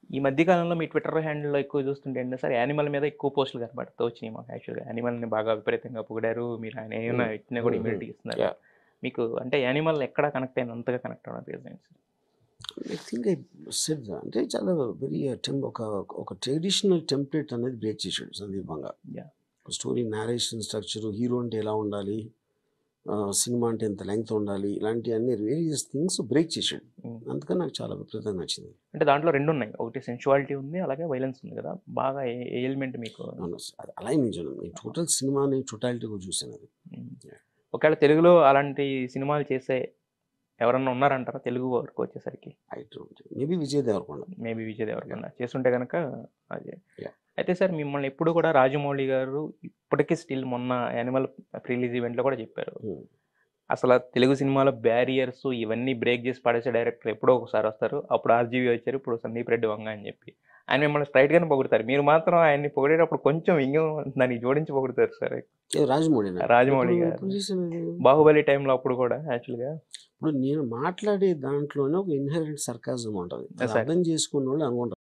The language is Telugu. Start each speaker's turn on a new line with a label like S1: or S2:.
S1: ఈ మధ్య కాలంలో మీ ట్విట్టర్ హ్యాండిల్‌లో ఎక్కువ చూస్తుంటే ఏంటంటే సార్ యానిమల్ మీద ఎక్కువ పోస్టులు కనపడుతూ వచ్చినాయి మాకు యాక్చువల్‌గా. యానిమల్‌ని బాగా విపరీతంగా పొగిడారు. మీరు ఆయన ఏమన్నా
S2: హ్మ్.
S1: ఇచ్చినా కూడా
S2: హ్మ్. హ్మ్.
S1: ఇమ్మీడియేట్‌గా ఇస్తున్నారు.
S2: యాహ్!
S1: మీకు అంటే యానిమల్ ఎక్కడ కనెక్ట్ అయినంతగా కనెక్ట్ అవ్వడానికి రీజన్ ఏంటి sir?
S2: I think I said అంటే చాలా వెరీ ఒక ట్రెడిషనల్ టెంప్లేట్ అనేది బ్రేక్ చేసాడు Sandeep.
S1: Yeah!
S2: Story narration structure, hero అంటే ఎలా ఉండాలి, సినిమా అంటే ఎంత లెంగ్త్ ఉండాలి, ఇలాంటివన్నీ వేరియస్ థింగ్స్ బ్రేక్ చేసాడు.
S1: హ్మ్.
S2: అందుకని నాకు చాలా విపరీతంగా నచ్చింది.
S1: అంటే దాంట్లో 2 ఉన్నాయి. ఒకటి సెన్సువాలిటీ ఉంది. అలాగే వైలెన్స్ ఉంది కదా! బాగా ఏ ఎలిమెంట్ మీకు
S2: అవును. అది అలా ఏం నిజం. నేను టోటల్ సినిమాని టోటాలిటీగా చూసాను అది.
S1: హ్మ్.
S2: యాహ్!
S1: ఒకవేళ తెలుగులో అలాంటి సినిమాలు చేసే ఎవరన్నా ఉన్నారంటారా? తెలుగు వరకు వచ్చేసరికి?
S2: I don't maybe Vijay Deverakonda.
S1: Maybe Vijay
S2: yeah!
S1: Deverakonda చేసుంటే గనక అదే.
S2: యాహ్!
S1: అయితే సార్ మిమ్మల్ని ఎప్పుడు కూడా రాజమౌళి గారు ఇప్పటికి స్టిల్ మొన్న యానిమల్ ప్రీ రిలీజ్ ఈవెంట్‌లో కూడా చెప్పారు.
S2: హ్మ్.
S1: అసల తెలుగు సినిమాలో బ్యారియర్స్ ఇవన్నీ బ్రేక్ జేసి పడేసే డైరెక్టర్ ఎప్పుడో ఒకసారి వస్తారు. అప్పుడు 'ఆర్‌జీవి' వచ్చారు. ఇప్పుడు 'సందీప్ రెడ్డి వంగ' అని చెప్పి. ఆయన మిమ్మల్ని స్ట్రెయిట్‌గానే పొగుడుతారు. మీరు మాత్రం ఆయన్ని పొగిడేటప్పుడు కొంచెం వ్యంగ్యం దానికి జోడించి పొగుడుతారు సార్.
S2: రాజమౌళినా?
S1: రాజమౌళి
S2: ఎప్పుడు
S1: గారిని.
S2: చేశాను అది?
S1: 'బాహుబలి' టైమ్‌లో అప్పుడు కూడా యాక్చువల్‌గా
S2: ఇప్పుడు నేను మాట్లాడే దాంట్లోనే ఒక ఇన్హెరెంట్ సర్కాజం ఉంటది. అది
S1: సార్
S2: అర్థం చేసుకున్నోళ్ళు అనుకుంటారు.